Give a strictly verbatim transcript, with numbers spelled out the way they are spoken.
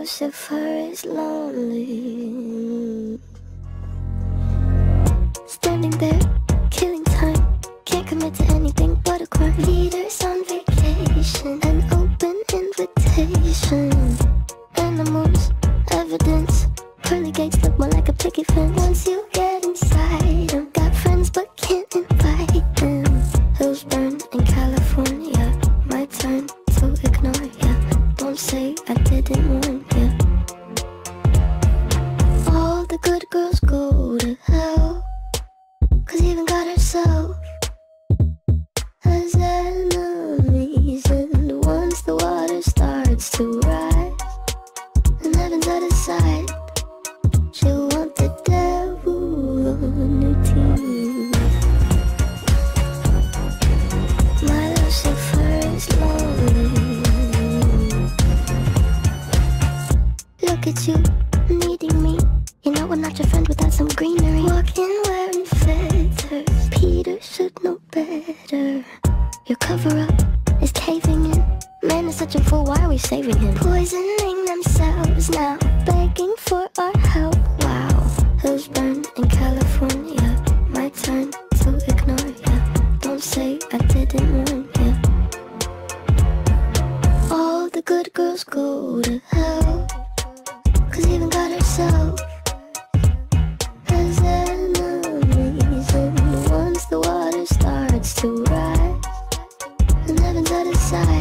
Lucifer is lonely. Standing there, killing time. Can't commit to anything but a crime. Leaders on vacation, an open invitation. Animals, evidence. Pearly gates look more like a picket fence. Once you get inside, I've got friends but can't invite them. Hills burn in California. My turn to ignore ya. Don't say I didn't warn ya. All the good girls go to hell, 'cause even God herself has enemies. And once the water starts to rise and heaven's out of sight, she'll want the devil on her team. My Lucifer is lonely. Look at you, needing me. You know I'm not your friend without some greenery. Walking wearing feathers, Peter should know better. Your cover-up is caving in. Man is such a fool, why are we saving him? Poisoning themselves now, begging for our help. Wow, hills burn in California. My turn to ignore ya. Don't say I didn't warn ya. All the good girls go to hell, 'cause even God herself has enemies. And once the water starts to rise and heaven's out of sight,